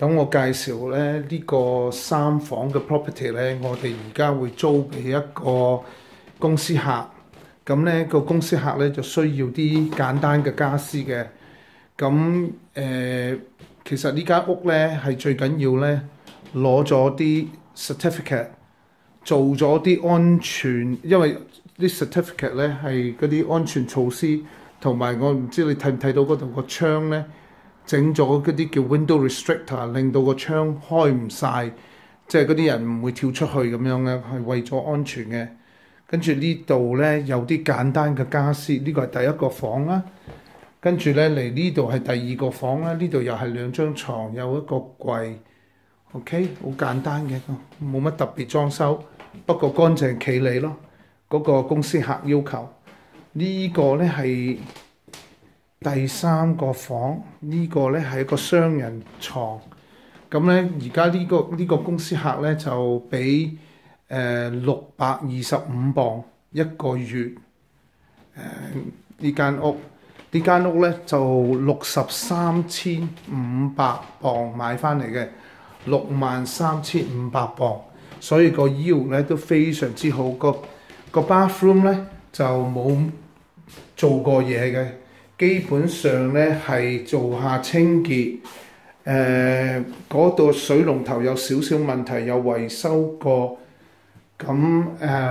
等我介紹咧呢個3房嘅 property 咧，我哋而家會租俾一個公司客。咁咧個公司客咧就需要啲簡單嘅家私嘅。咁其實呢間屋咧係最緊要咧攞咗啲 certificate， 做咗啲安全，因為啲 certificate 咧係嗰啲安全措施，同埋我唔知你睇唔睇到嗰度個窗咧。整咗嗰啲叫 window restrictor， 令到個窗開唔晒，即係嗰啲人唔會跳出去咁樣嘅，係為咗安全嘅。跟住呢度咧有啲簡單嘅家私，呢個係第一個房啦。跟住咧嚟呢度係第二個房啦，呢度又係2張床，有一個櫃。OK， 好簡單嘅，冇乜特別裝修，不過乾淨企理咯。嗰個公司客要求。呢個咧係第3個房，呢個咧係一個雙人床。咁咧而家呢個公司客咧就俾625磅一個月。呢間屋咧就63,500磅買翻嚟嘅，63,500磅，所以個 yield 咧都非常之好。個 bathroom 咧就冇做過嘢嘅。基本上咧係做下清潔，嗰度水龍頭有少少問題，有維修過，咁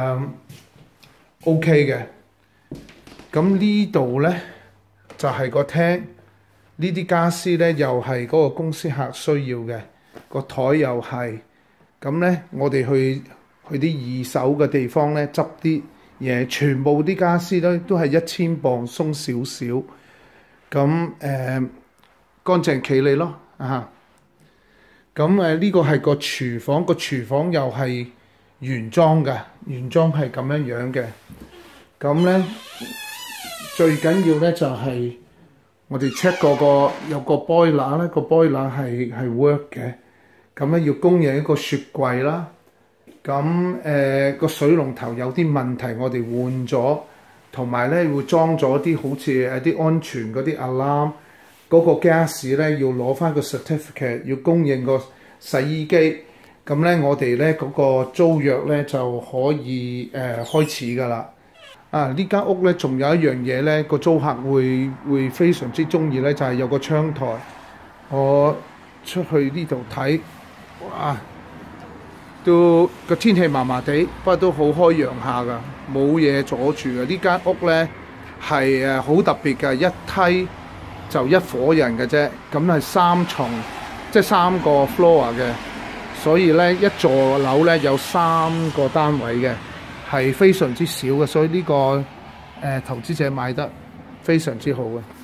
OK 嘅。咁呢度咧就係個廳，呢啲家私咧又係嗰個公司客需要嘅，個台又係。咁咧我哋去啲二手嘅地方咧執啲嘢，全部啲家私咧都係1000磅鬆少少，咁乾淨企理咯啊！咁呢個係個廚房，個廚房又係原裝嘅，原裝係咁樣嘅。咁咧最緊要咧就係我哋 check 過有個 boiler 咧，個 boiler 係 work 嘅。咁咧要供應一個雪櫃啦。咁個水龍頭有啲問題，我哋換咗，同埋咧會裝咗啲好似啲安全嗰啲 alarm。嗰個 gas 咧要攞翻個 certificate， 要供應個洗衣機。咁咧我哋咧嗰個租約咧就可以開始㗎啦。呢間屋咧仲有一樣嘢咧，個租客會非常之中意咧，就係有個窗台。我出去呢度睇，哇！都個天氣麻麻地，不過都好開揚下㗎，冇嘢阻住嘅。呢間屋咧係好特別嘅，一梯就1伙人嘅啫，咁係3重，即係3個 floor 嘅，所以咧一座樓咧有3個單位嘅，係非常之少嘅，所以呢個投資者買得非常之好嘅。